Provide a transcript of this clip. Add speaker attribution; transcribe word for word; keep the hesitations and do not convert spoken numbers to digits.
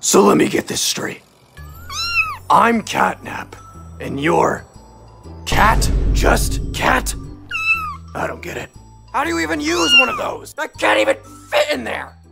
Speaker 1: So let me get this straight. I'm Catnap, and you're... Cat? Just cat? I don't get it. How do you even use one of those? I can't even fit in there!